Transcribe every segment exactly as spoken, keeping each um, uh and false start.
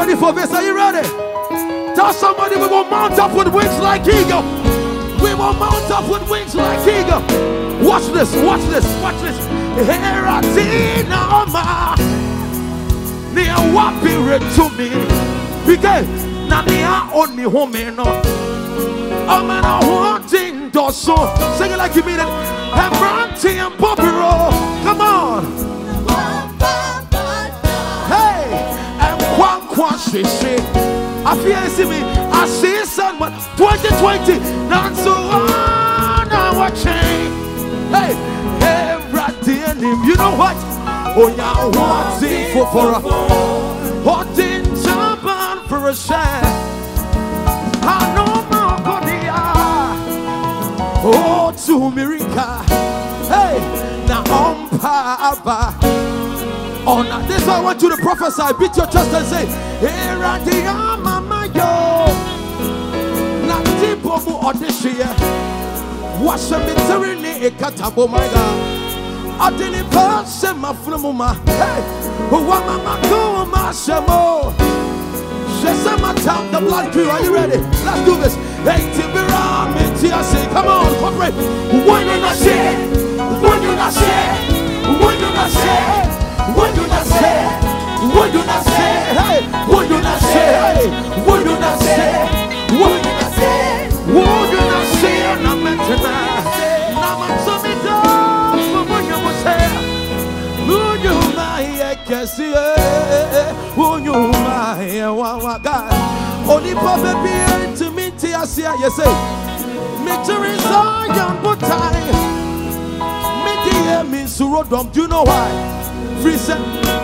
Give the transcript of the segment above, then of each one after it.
ready for this? Are you ready? Tell somebody we will mount up with wings like eagle. We will mount up with wings like eagle. Watch this, watch this, watch this. Here I see now, ma. Near what be read to me. Because now near on me home, no. I'm an haunting dosso. Sing it like you mean it. And Branty and Popero. Come on. Hey, and Kwan Kwan she she. I feel you see me. I see someone twenty twenty. Not so on our chain. Hey, every him. You know what? Oh, yeah, what's it for for a hot in Japan for a share? I know my body. Oh, to America. Hey, now on Papa. Oh, now this is I want you to prophesy. Beat your chest and say, here I am, mama, yo. Now, deep of audition. What's a meteorine? A catabo, my God. I didn't pass my flumma. Hey, who want my go, my shamo? Just my town, the blood crew. Are you ready? Let's do this. Hey, Tibera, Metia, say, come on, corporate. When you not say, when you not say, when you not say. What do not say? What do not say? Hey, what do not say? What do not say? What do not say? What do not say? And I'm meant to know. I'm a summit of what you must say. Who you my Cassie? Who you my Waga? Only Papa be to me, Tia, you say. Victory is all young, but time. Media means to road. Do you know why? Freezer.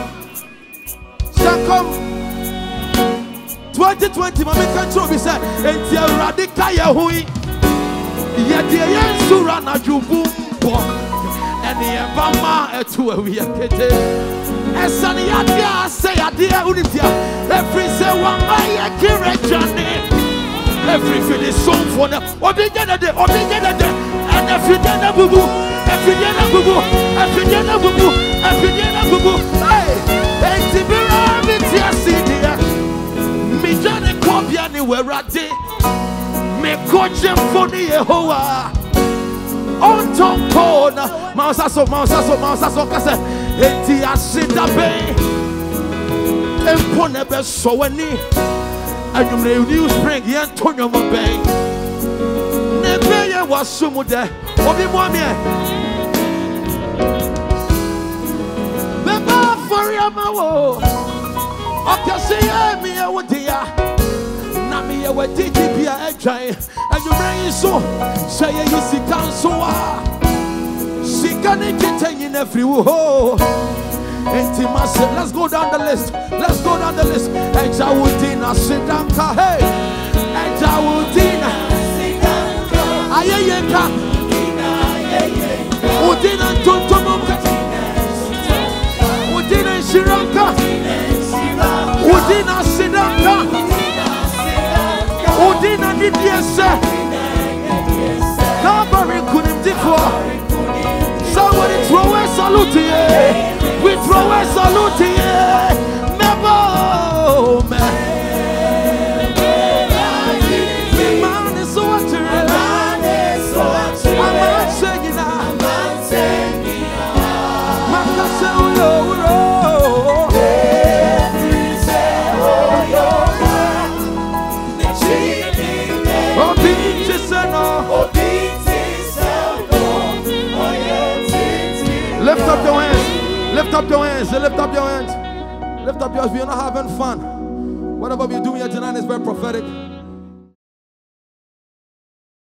Come twenty twenty, my control be said, and your radical yahui. Yet the Yansura na Jubu, and the Bama to a weekend. And Sunny Adia say, Adia Unitia, every say one by a Kirachani. Every finish song for them, or they get a day, or they get a day, and if you get a boo boo, if you get a boo boo, if you get a boo boo, if you get a boo boo, hey, hey, Tibera, Mitia Sidia, me Johnny Copia, anywhere I did, me coach him for the Yehoah. On top corner, Mousaso, Mousaso, Mousaso, Cassa, Etia Sida Bay, and Ponebe so any. And you may NewSpring, the Antonio Bay. Never was some there. Obi Mwamie. Beba for Yamawo. Okay, say me, I would dear. Nami, I would teach you a giant. And you bring so. Say you see council. She can't get in every woe. Let's go down the list. Let's go down the list. Ejawudina Sidanka. Hey, Ejawudina Sidanka. Ayeyenka. Udina Tuntumunka. Udina Shiranka. Udina Sidanka. Udina Nidiese. Kabari Kunim Difo. Somebody throw a salute here. We throw a salute here. Mebo, man. Man is so utterly. I'm not saying that. Lift up your hands. Lift up your hands. Lift up your hands. Lift up yours. We are not having fun. Whatever we're doing here tonight is very prophetic.